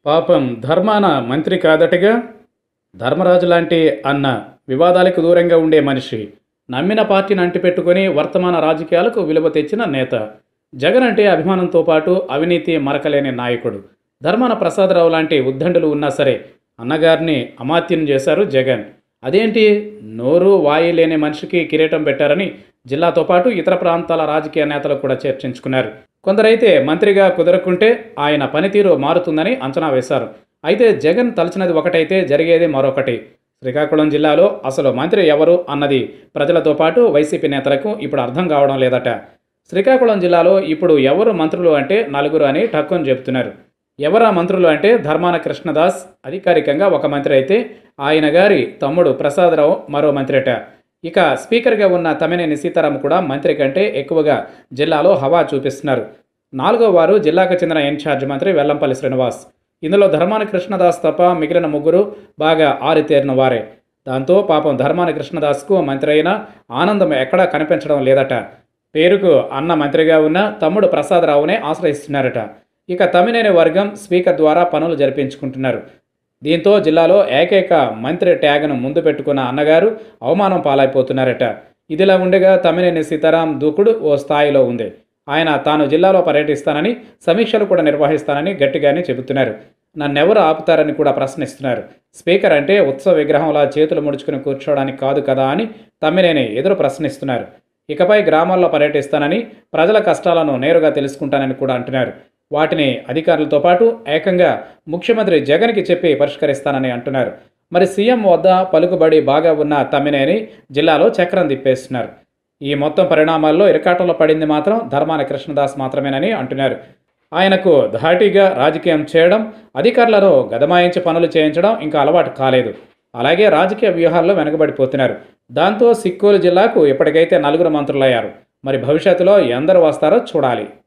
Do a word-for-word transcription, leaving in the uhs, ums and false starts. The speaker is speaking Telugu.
పాపం ధర్మాన మంత్రి కాదటగా. ధర్మరాజు లాంటి అన్న వివాదాలకు దూరంగా ఉండే మనిషి, నమ్మిన పార్టీని అంటిపెట్టుకుని వర్తమాన రాజకీయాలకు విలువ తెచ్చిన నేత. జగన్ అంటే అభిమానంతో పాటు అవినీతి మరకలేని నాయకుడు. ధర్మాన ప్రసాదరావు లాంటి ఉద్దండులు ఉన్నా సరే అన్నగారిని అమాత్యం చేశారు జగన్. అదేంటి, నోరు వాయి లేని మనిషికి కిరీటం పెట్టారని జిల్లాతో పాటు ఇతర ప్రాంతాల రాజకీయ నేతలు కూడా చర్చించుకున్నారు. కొందరైతే మంత్రిగా కుదరకుంటే ఆయన పనితీరు మారుతుందని అంచనా వేశారు. అయితే జగన్ తలచినది ఒకటైతే జరిగేది మరొకటి. శ్రీకాకుళం జిల్లాలో అసలు మంత్రి ఎవరు అన్నది ప్రజలతో పాటు వైసీపీ నేతలకు ఇప్పుడు అర్థం కావడం లేదట. శ్రీకాకుళం జిల్లాలో ఇప్పుడు ఎవరు మంత్రులు అంటే నలుగురు అని టక్కుని చెబుతున్నారు. ఎవరా మంత్రులు అంటే ధర్మాన కృష్ణదాస్ అధికారికంగా ఒక మంత్రి అయితే, ఆయన గారి తమ్ముడు ప్రసాదరావు మరో మంత్రిట. ఇక స్పీకర్గా ఉన్న తమ్మినేని సీతారాం కూడా మంత్రి కంటే ఎక్కువగా జిల్లాలో హవా చూపిస్తున్నారు. నాలుగో వారు జిల్లాకు చెందిన ఇన్ఛార్జ్ మంత్రి వెల్లంపల్లి శ్రీనివాస్. ఇందులో ధర్మాన కృష్ణదాస్ తప్ప మిగిలిన ముగ్గురు బాగా ఆరితేరిన వారే. దాంతో పాపం ధర్మాన కృష్ణదాస్కు మంత్రి అయినా ఆనందం ఎక్కడా కనిపించడం లేదట. పేరుకు అన్న మంత్రిగా ఉన్న తమ్ముడు ప్రసాదరావునే ఆశ్రయిస్తున్నారట. ఇక తమ్మినేని వర్గం స్పీకర్ ద్వారా పనులు జరిపించుకుంటున్నారు. దీంతో జిల్లాలో ఏకైక మంత్రి ట్యాగ్ను ముందు పెట్టుకున్న అన్నగారు అవమానం పాలైపోతున్నారట. ఇదిలా ఉండగా తమ్మినేని సీతారాం దూకుడు ఓ స్థాయిలో ఉంది. ఆయన తాను జిల్లాలో పర్యటిస్తానని, సమీక్షలు కూడా నిర్వహిస్తానని గట్టిగానే చెబుతున్నారు. నన్నెవరు ఆపుతారని కూడా ప్రశ్నిస్తున్నారు. స్పీకర్ అంటే ఉత్సవ విగ్రహంలా చేతులు ముడుచుకుని కూర్చోవడానికి కాదు కదా అని తమ్మినేని ఎదురు ప్రశ్నిస్తున్నారు. ఇకపై గ్రామాల్లో పర్యటిస్తానని, ప్రజల కష్టాలను నేరుగా తెలుసుకుంటానని కూడా అంటున్నారు. వాటిని అధికారులతో పాటు ఏకంగా ముఖ్యమంత్రి జగన్కి చెప్పి పరిష్కరిస్తానని అంటున్నారు. మరి సీఎం వద్ద పలుకుబడి బాగా ఉన్న తమ్మినేని జిల్లాలో చక్రం తిప్పేస్తున్నారు. ఈ మొత్తం పరిణామాల్లో ఇరకాటంలో పడింది మాత్రం ధర్మాన కృష్ణదాస్ మాత్రమేనని అంటున్నారు. ఆయనకు ధాటిగా రాజకీయం చేయడం, అధికారులను గదమాయించి పనులు చేయించడం ఇంకా అలవాటు కాలేదు. అలాగే రాజకీయ వ్యూహాల్లో వెనుకబడిపోతున్నారు. దాంతో సిక్కోలు జిల్లాకు ఇప్పటికైతే నలుగురు మంత్రులయ్యారు. మరి భవిష్యత్తులో ఎందరు వస్తారో చూడాలి.